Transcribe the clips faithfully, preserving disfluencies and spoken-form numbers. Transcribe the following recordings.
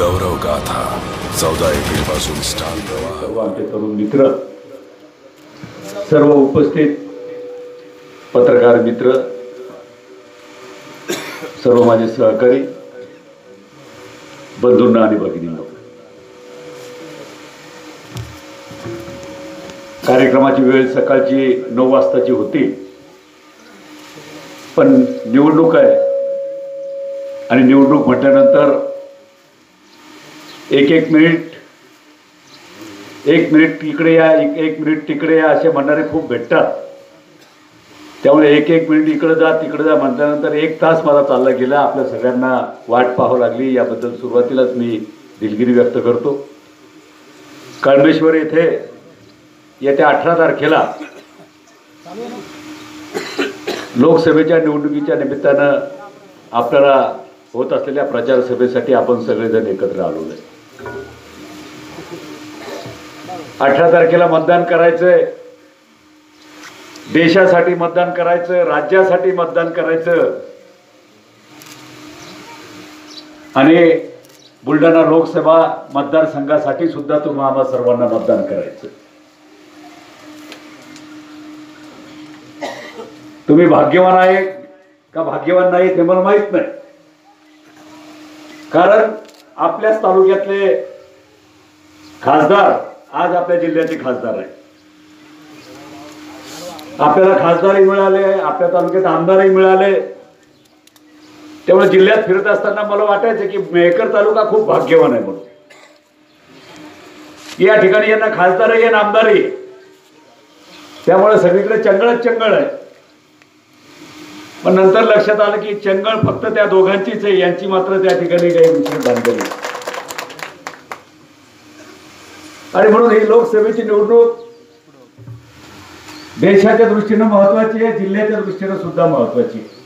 गौरव गाथा चौदा एप्रिल पासून स्टार प्रवाह। सर्व आमचे तरुण मित्र, सर्व उपस्थित पत्रकार मित्र, सर्व माझे सहकारी बंधूंना आणि भगिनींना, कार्यक्रमाची वेळ सकाळची नऊ वाजताची होती, पण निवडणूक आहे आणि निवडणूक म्हटल्यानंतर एक एक मिनिट एक मिनिट इकडे या, एक एक मिनिट तिकडे या असे म्हणणारे खूप भेटतात. त्यामुळे एक एक मिनिट इकडे जा तिकडे जा म्हटल्यानंतर एक तास मला चालला गेला. आपल्या सगळ्यांना वाट पाहावं लागली, याबद्दल सुरुवातीलाच मी दिलगिरी व्यक्त करतो. कळमेश्वर येथे येत्या अठरा तारखेला लोकसभेच्या निवडणुकीच्या निमित्तानं आपल्याला होत असलेल्या प्रचार सभेसाठी आपण सगळेजण एकत्र आलो आहे. अठरा तारखेला मतदान करायचंय, देशासाठी मतदान करायचं, राज्यासाठी मतदान करायचं आणि बुलढाणा लोकसभा मतदारसंघासाठी सुद्धा तुम्हा आम्हा सर्वांना मतदान करायचं. तुम्ही भाग्यवान आहे का भाग्यवान नाही ते मला माहित नाही, कारण आपल्याच तालुक्यातले खासदार आज आपल्या जिल्ह्याचे खासदार आहे. आपल्याला खासदारही मिळाले, आपल्या तालुक्यात आमदारही मिळाले. त्यामुळे जिल्ह्यात फिरत असताना मला वाटायचं की मेहकर तालुका खूप भाग्यवान आहे म्हणून. या ठिकाणी यांना खासदारही आणि आमदारही, त्यामुळे सगळीकडे चंगळच चंगळ आहे. पण नंतर लक्षात आलं की चंगळ फक्त त्या दोघांचीच आहे, यांची मात्र त्या ठिकाणी काही दुसरी बांधली. आणि म्हणून ही लोकसभेची निवडणूक देशाच्या दृष्टीने महत्वाची आहे, जिल्ह्याच्या दृष्टीने सुद्धा महत्वाची आहे.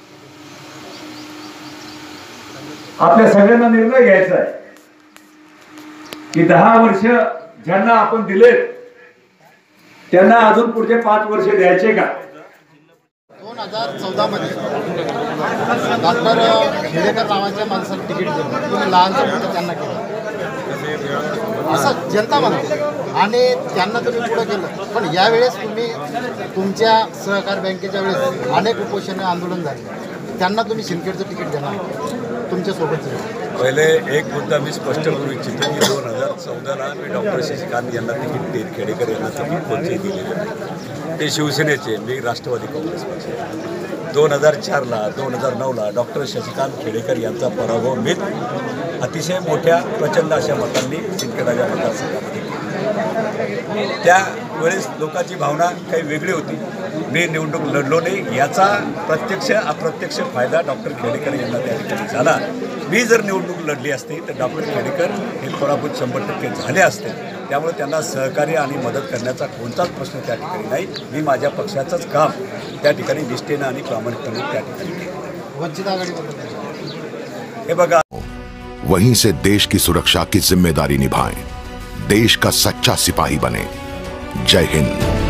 आपल्या सगळ्यांना निर्णय घ्यायचा आहे की दहा वर्ष ज्यांना आपण दिले त्यांना अजून पुढचे पाच वर्ष द्यायचे का. दोन हजार चौदा मध्ये डॉक्टर खेडेकर नावाच्या माणसाला तिकीट दिलं, तुम्ही लहानचं मोठं त्यांना केलं असं जनता म्हणते आणि त्यांना तुम्ही पुढं केलं. पण यावेळेस तुम्ही तुमच्या सहकार बँकेच्या वेळेस अनेक उपोषण आंदोलन झाले, त्यांना तुम्ही सिंदखेडचं तिकीट देणार तुमच्यासोबत. पहिले एक मुद्दा मी स्पष्ट करू इच्छितो की दोन हजार चौदाला मी डॉक्टर शशिकांत यांना तिकीट देत खेडेकर यांना तिकीट कोणते दिलेले नाही. ते शिवसेनेचे, मी राष्ट्रवादी काँग्रेस पक्ष. दोन हजार चारला दोन हजार नऊला डॉक्टर शशिकांत खेडेकर यांचा पराभव मी अतिशय मोठ्या प्रचंड अशा मतांनी सिंदखेडच्या मतदारसंघामध्ये केला. त्यावेळेस लोकांची भावना काही वेगळी होती. मी निवडणूक लढलो नाही, याचा प्रत्यक्ष अप्रत्यक्ष फायदा डॉक्टर खेडेकर यांना त्या ठिकाणी झाला. मी जर निवडणूक लढली असती तर डॉक्टर खेडेकर हे पराभूत शंभर टक्के झाले असते. त्यामुळे त्यांना सहकार्य आणि मदत करण्याचा कोणताच प्रश्न त्या ठिकाणी नाही. मी माझ्या पक्षाचंच काम त्या ठिकाणी निष्ठेनं आणि प्रामाणिकपणे त्या ठिकाणी केलं. वंचित आघाडीबद्दल हे बघा, वहीं से देश की सुरक्षा की जिम्मेदारी निभाएं, देश का सच्चा सिपाही बने. जय हिंद.